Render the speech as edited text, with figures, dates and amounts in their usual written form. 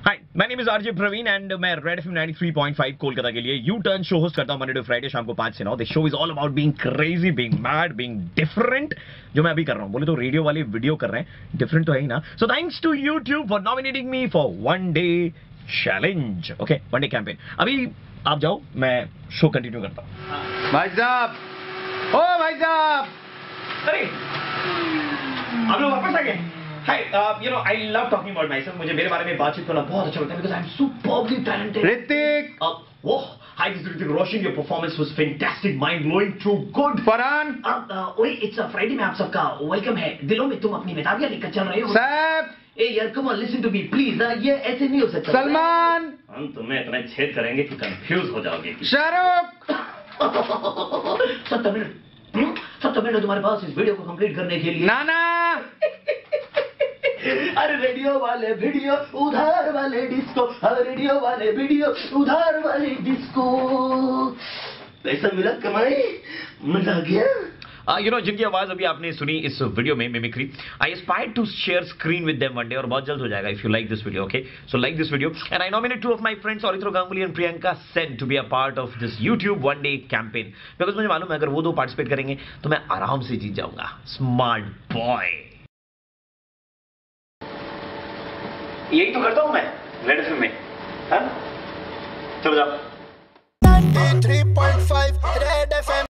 Hi, my name is RJ Praveen and मैं red FM 93.5 Kolkata के लिए यू टर्न शो होस्ट करता हूं मंडे टू फ्राइडे शाम को 5 से 9। This show is all about being crazy, being mad, being different. जो मैं अभी कर रहा हूं, बोले तो रेडियो वाले वीडियो कर रहे हैं, डिफरेंट तो है ही ना। So thanks to YouTube for nominating me for one day challenge, okay, one day campaign. अभी आप जाओ, मैं शो कंटिन्यू करता हूं। भाई साहब, ओ भाई साहब, अरे आप लोग वापस आ गए। Hi, you know, I love talking about myself. मुझे मेरे बारे में बातचीत करना बहुत अच्छा लगता है because I'm superbly talented. Hrithik, Oh, hi, this is Hrithik Roshan. Your performance was fantastic, mind-blowing, too good. Farhan, वही इट्स अ फ्राइडे में आप सबका वेलकम है। दिलों में तुम अपनी मिताबियां लेकर चल रहे हो। सैफ, ए यार come on listen to me please. ये ऐसे नहीं हो सकता। सलमान, हम तुम्हें इतना छेद करेंगे कि कंफ्यूज हो जाओगे। शाहरुख, 70 मिनट 70 मिनट तुम्हारे पास इस वीडियो को कंप्लीट करने के लिए। नाना, अरे रेडियो वाले वीडियो उधार वाले डिस्को, अरे रेडियो वाले वीडियो उधार वाले डिस्को। पैसा मिला, कमाई मजा आ गया। You know, जिनकी आवाज अभी आपने सुनी इस वीडियो में, mimicry, I aspire to share screen with them one day, और बहुत जल्द हो जाएगा। If you like this video, okay, so like this video, and I nominate two of my friends, Orithro Ganguly and Priyanka Sen, to be a part of this YouTube one day campaign, because मुझे मालूम है अगर वो दो participate करेंगे तो मैं आराम से जीत जाऊंगा। स्मार्ट बॉय, यही तो करता हूं मैं रेड एफएम में। हाँ, चलो जाओ। 93.5 रेड एफएम